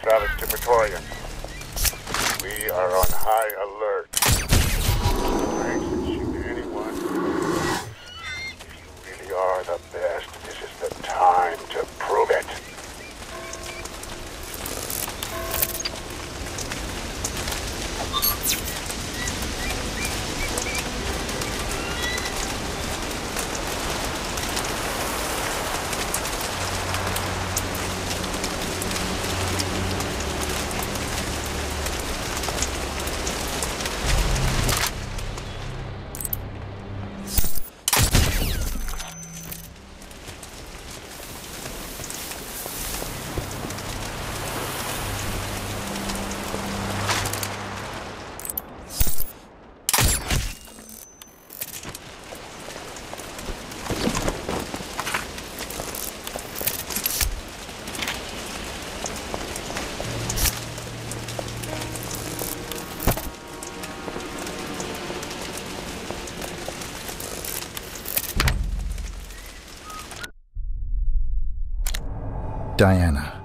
Valid to Crematorium. We are on high alert. Thanks to shoot anyone. If you really are the best, this is the time to prove it. Diana.